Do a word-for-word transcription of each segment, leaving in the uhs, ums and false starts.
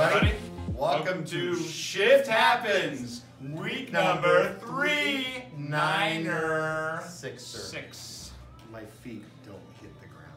everybody. Welcome to Shift Happens, week number three, niner, sixer. Six. My feet don't hit the ground.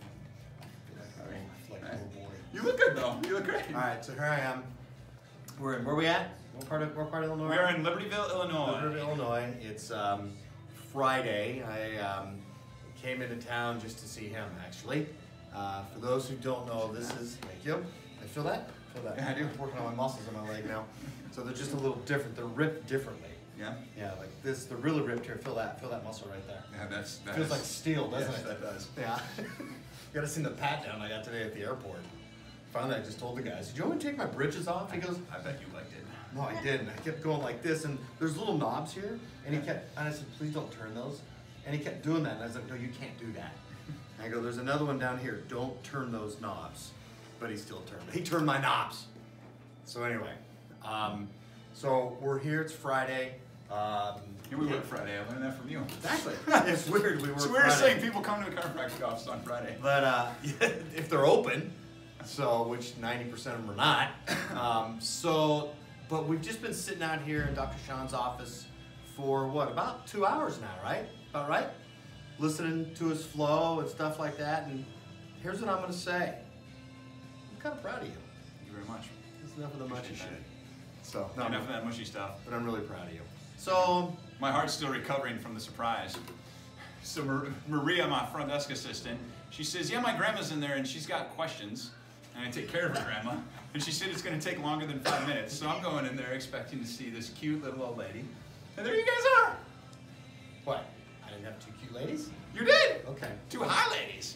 Like a little boy. You look good though. You look great. All right, so here I am. We're in, where are we at? What part of, what part of Illinois? We are in Libertyville, Illinois. Libertyville, Illinois. It's um, Friday. I um, came into town just to see him, actually. Uh, for those who don't know, this is, thank you. I feel that? Feel that? Yeah, I do. I'm working on my muscles in my leg now. So they're just a little different. They're ripped differently. Yeah? Yeah, like this, they're really ripped here. Feel that. Feel that muscle right there. Yeah, that's, that Feels is, like steel, doesn't yes, it? that does. Yeah. You gotta see the pat down I got today at the airport. Finally, I just told the guys, "Did you want me to take my britches off?" He goes, I bet you liked it. "No, I didn't." I kept going like this, and there's little knobs here, and he kept, and I said, "Please don't turn those." And he kept doing that, and I was like, "No, you can't do that." And I go, "There's another one down here. Don't turn those knobs." But he still turned. He turned my knobs. So anyway, um, so we're here. It's Friday. Um, Here we work Friday. I learned that from you. Exactly. It's weird. We work It's weird Friday. saying people come to a chiropractic office on Friday. But uh, if they're open, so which ninety percent of them are not. Um, so, but we've just been sitting out here in Doctor Sean's office for what, about two hours now, right? About right? Listening to his flow and stuff like that. And here's what I'm going to say. I'm kind of proud of you. Thank you very much. That's enough of the mushy Appreciate shit. that. So, no, Enough of that mushy stuff. but I'm really proud of you. So, My heart's still recovering from the surprise. So Mar Maria, my front desk assistant, she says, yeah, my grandma's in there and she's got questions. And I take care of her grandma. And she said it's going to take longer than five minutes. So I'm going in there expecting to see this cute little old lady. And there you guys are. what? I didn't have two cute ladies? You did. Okay. Two high ladies.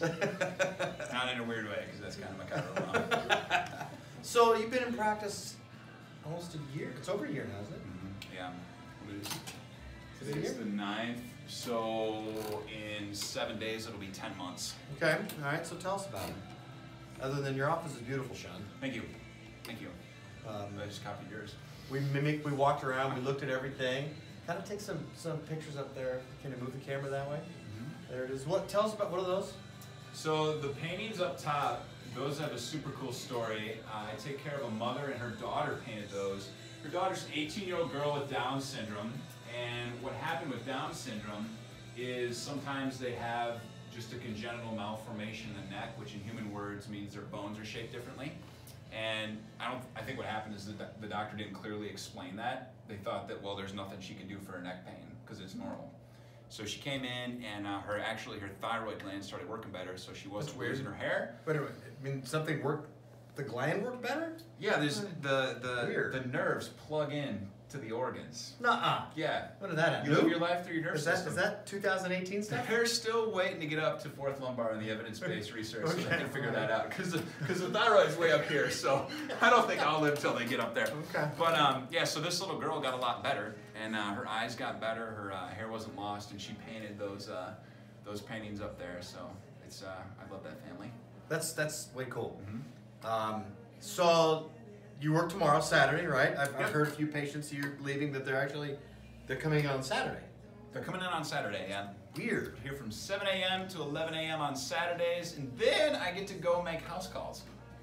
Not in a weird way, because that's kind of my kind of role. So, you've been in practice almost a year. It's over a year now, isn't it? Yeah. What is Is it a Today's year? the ninth. So in seven days, it'll be ten months. Okay, all right, so tell us about it. Other than your office is beautiful, Sean. Thank you. Thank you. Um, I just copied yours. we mimicked, we walked around, we looked at everything. Kind of take some, some pictures up there. Can you move the camera that way? There it is. What? Tell us about, what are those? So the paintings up top, those have a super cool story. Uh, I take care of a mother and her daughter painted those. Her daughter's an eighteen-year-old girl with Down syndrome, and what happened with Down syndrome is sometimes they have just a congenital malformation in the neck, which in human words means their bones are shaped differently. And I don't. I think what happened is that the doctor didn't clearly explain that. They thought that, well, there's nothing she can do for her neck pain because it's normal. So she came in, and uh, her actually her thyroid gland started working better, so she wasn't That's weird. losing her hair. Wait a minute, I mean, something worked, the gland worked better? Yeah, there's the the Weird. the nerves plug in to the organs. Nuh-uh. Yeah, When did that happen? you live your life through your nerve Is that, system. is that two thousand eighteen stuff? They're still waiting to get up to fourth lumbar in the evidence-based research so they Okay. can figure that out because because the thyroid's way up here, so I don't think I'll live till they get up there. Okay. But um, yeah, so this little girl got a lot better, and uh, her eyes got better, her uh, hair wasn't lost, and she painted those uh, those paintings up there. So it's uh, I love that family. That's, that's way cool. Mm-hmm. Um, so, you work tomorrow, Saturday, right? I've, I've Yep. heard a few patients here leaving that they're actually, they're coming on Saturday. They're coming in on Saturday, yeah. Weird. Here from seven A M to eleven A M on Saturdays, and then I get to go make house calls.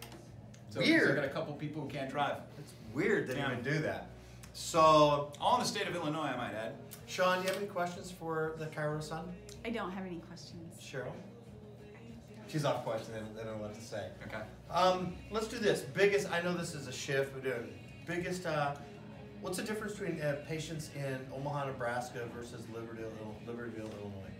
So 'cause Weird. I got a couple people who can't drive. It's weird that Yeah. you would do that. So, All in the state of Illinois, I might add. Sean, do you have any questions for the Cairo son? I don't have any questions. Cheryl? She's off question, they don't know what to say. Okay. Um, let's do this. Biggest, I know this is a shift, but uh, biggest, uh, what's the difference between uh, patients in Omaha, Nebraska versus Libertyville, Libertyville, Illinois?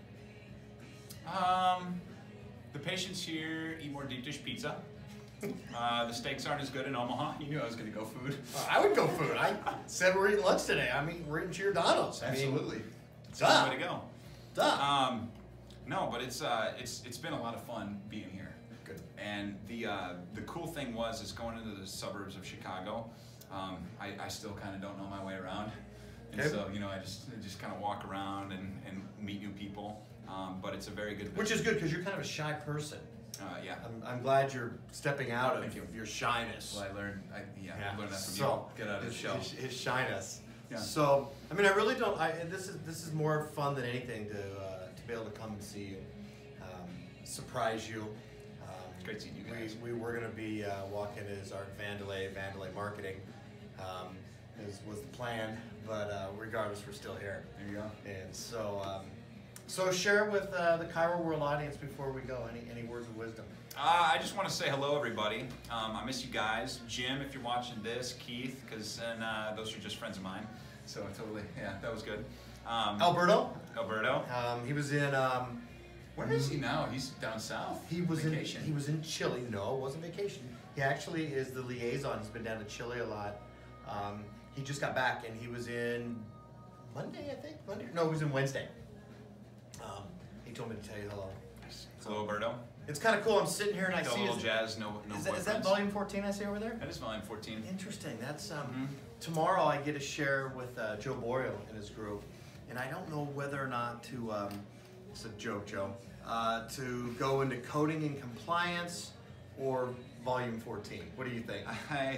Um, the patients here eat more deep dish pizza. Uh, the steaks aren't as good in Omaha. You knew I was going to go food. Uh, I would go food. I said we're eating lunch today. I mean, we're eating Giordano's. I mean, It's duh. the way to go. duh. Um, no, but it's uh, it's it's been a lot of fun being here. Good. And the uh, the cool thing was is going into the suburbs of Chicago. Um, I, I still kind of don't know my way around, and Okay. so you know I just I just kind of walk around and, and meet new people. Um, but it's a very good. Which is good because you're kind of a shy person. Uh, yeah. I'm, I'm glad you're stepping out of Thank you. your shyness. Well, I learned. I, yeah, I learned that from so, you. Get out of the his, shell. His, his shyness. Yeah. So, I mean, I really don't. I this is this is more fun than anything to uh, to be able to come and see you, um, surprise you. Um, It's great seeing you guys. We, we were going to be uh, walking as Art Vandelay, Vandelay Marketing, um, is, was the plan, but uh, regardless, we're still here. There you go. And so, um, so share with uh, the Chiro World audience before we go. Any any words of wisdom? Uh, I just want to say hello, everybody. Um, I miss you guys. Jim, if you're watching this, Keith, because then uh, those are just friends of mine. So totally, yeah, that was good. Um, Alberto. Alberto. Um, he was in. Um, Where is he now? He's down south. He was vacation. in. He was in Chile. No, it wasn't vacation. He actually is the liaison. He's been down to Chile a lot. Um, he just got back, and he was in Monday, I think. Monday? No, he was in Wednesday. Um, he told me to tell you hello. Hello, Alberto. It's kind of cool. I'm sitting here and I No see. little his, jazz, no, no is, that, is boyfriends. that volume fourteen I see over there? That is volume fourteen. Interesting. That's um. Mhm. Tomorrow I get to share with uh, Joe Boreal and his group, and I don't know whether or not to. Um, it's a joke, Joe. Uh, to go into coding and compliance or volume fourteen. What do you think? I,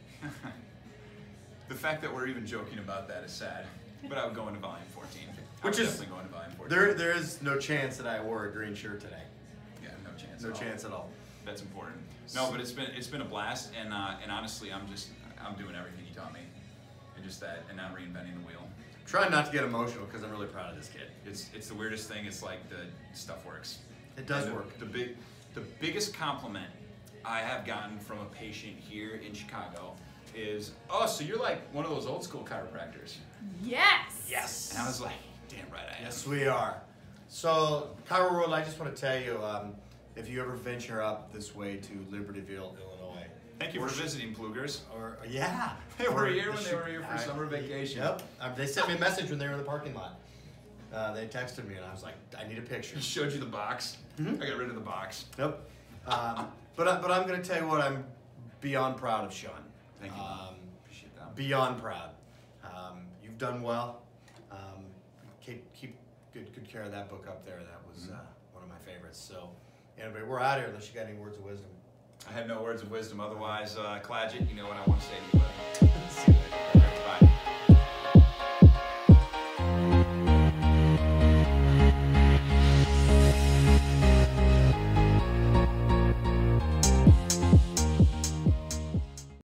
the fact that we're even joking about that is sad, but I would go into volume fourteen. I Which would is- definitely go into volume fourteen. There, there is no chance that I wore a green shirt today. Yeah, no chance. No at all. chance at all. That's important. No, but it's been it's been a blast, and uh, and honestly, I'm just I'm doing everything you taught me, and just that, and not reinventing the wheel. Trying not to get emotional because I'm really proud of this kid. It's it's the weirdest thing. It's like the stuff works. It does And the, work. The big, the biggest compliment I have gotten from a patient here in Chicago is, "Oh, so you're like one of those old school chiropractors?" Yes. Yes. And I was like, "Damn right I am." Yes, we are. So, Chiro World, I just want to tell you, um, if you ever venture up this way to Libertyville, Illinois. Thank you for visiting, Plugers. Or yeah, They were Or here the when they Chi- were here for I- summer vacation. Yep. Um, they sent me a message when they were in the parking lot. Uh, they texted me and I was like, I need a picture. He showed you the box. Mhm. I got rid of the box. Nope. Um, but I, but I'm going to tell you what, I'm beyond proud of Sean. Thank you. Um, Appreciate that. beyond proud. Um, you've done well. Um, keep keep good good care of that book up there. That was uh, one of my favorites. So, anyway, we're out of here unless you got any words of wisdom. I had no words of wisdom. Otherwise, uh, Cladgett, you know what I want to say to you. Buddy. See you later. Bye.